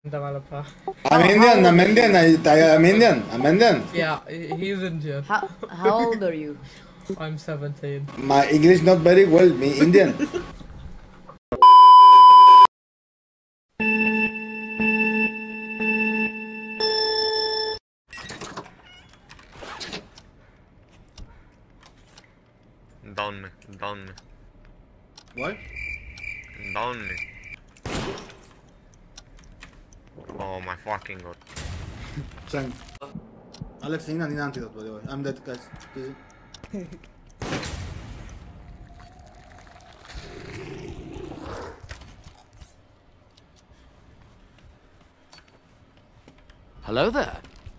Developer. I'm Indian. I'm Indian. Yeah, he's Indian. How old are you? I'm 17. My English not very well. Me Indian. Down me. What? Down me. Oh my fucking god. Chang. Alex, need an antidote by the way. I'm dead, guys. Hello there.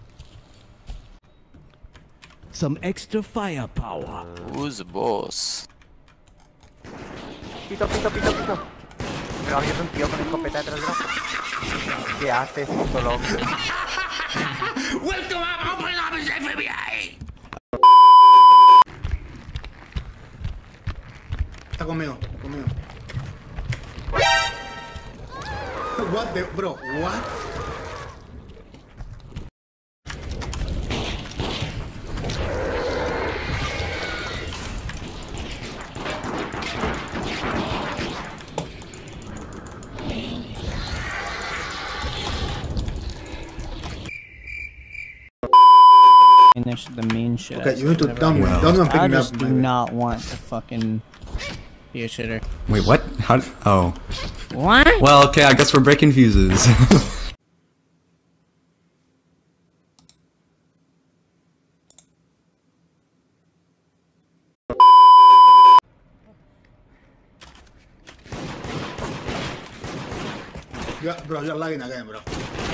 Some extra firepower. Who's the boss? Pito. Pero había un tío con escopeta detrás de nosotros. ¿Qué haces, puto loco? Welcome up, open up, FBI! Está conmigo. What the bro? What? Finish the main shit. Okay, you need to down me pick me up. I just do not want to fucking be a shitter. Wait, what? How? Oh. What? Well, okay, I guess we're breaking fuses. Bro, you're lagging again, bro.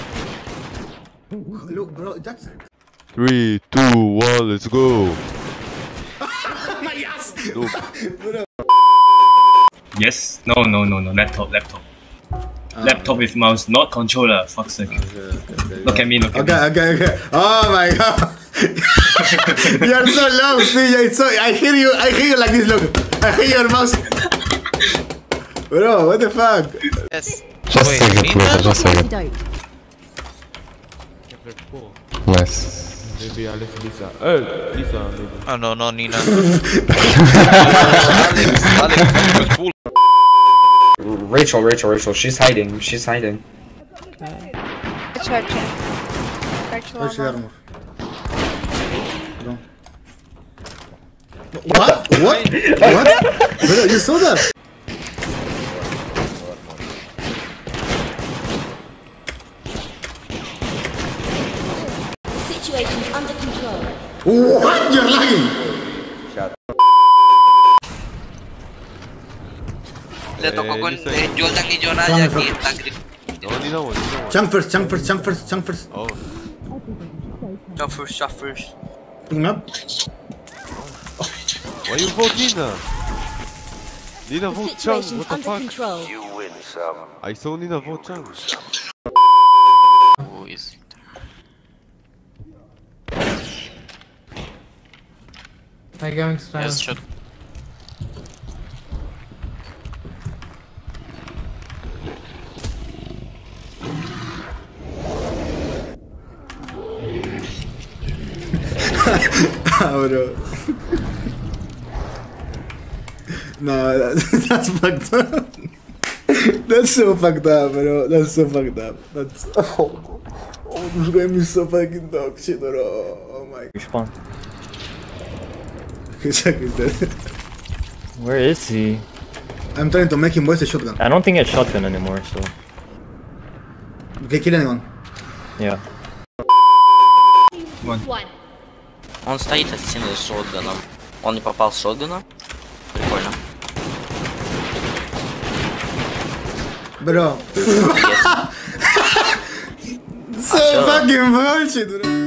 Look, bro, that's 3, 2, 1, let's go. my ass. Yes. No. Laptop. Laptop with mouse, not controller. Fuck's sake. Okay. Look at me. Okay. Oh my god. You're so low, CJ. So I hear you like this. Look, I hear your mouse. Bro, what the fuck? Yes. Just a second. Nice. Maybe Alex, Lisa. Oh, Lisa, maybe. Oh no, Nina. Alex. Rachel, she's hiding. It's her chance. Where's the armor? No. What? Bro, you saw that? Situation's under control. What? You're lagging. Le tocó con Jordan y Joraya aquí está grip. No. Chunk first. Oh. Shot first. Pick me up. Why you vote Nina? Nina vote Chang, what the fuck? Control. You win some. I saw Nina vote Chang. Who is it? They're going to Yes, shot. Bro. No, that's fucked up. That's so fucked up, bro. That's so fucked up. That's this game is so fucking dog shit, bro. Oh my. Respawn. He's dead. Where is he? I'm trying to make him waste a shotgun. I don't think it's shotgun anymore, so. Okay, kill anyone. Yeah. One. Он стоит от стены с шотганом. Он не попал с шотгана? Прикольно. Bro. So fucking bullshit, bro.